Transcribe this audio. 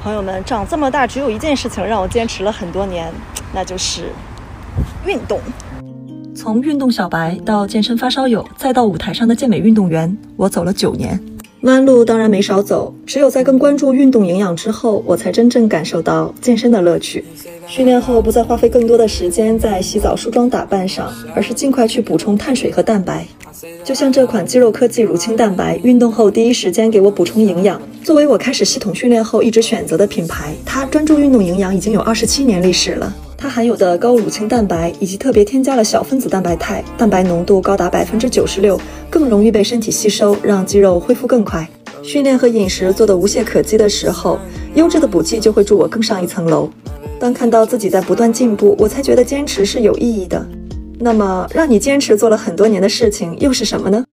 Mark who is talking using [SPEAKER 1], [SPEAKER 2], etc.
[SPEAKER 1] 朋友们，长这么大只有一件事情让我坚持了很多年，那就是运动。从运动小白到健身发烧友，再到舞台上的健美运动员，我走了9年。弯路当然没少走，只有在更关注运动营养之后，我才真正感受到健身的乐趣。训练后不再花费更多的时间在洗澡、梳妆打扮上，而是尽快去补充碳水和蛋白。就像这款肌肉科技乳清蛋白，运动后第一时间给我补充营养。作为我开始系统训练后一直选择的品牌，它专注运动营养已经有27年历史了。它含有的高乳清蛋白以及特别添加了小分子蛋白肽，蛋白浓度高达96%，更容易被身体吸收，让肌肉恢复更快。训练和饮食做得无懈可击的时候，优质的补剂就会助我更上一层楼。当看到自己在不断进步，我才觉得坚持是有意义的。那么，让你坚持做了很多年的事情又是什么呢？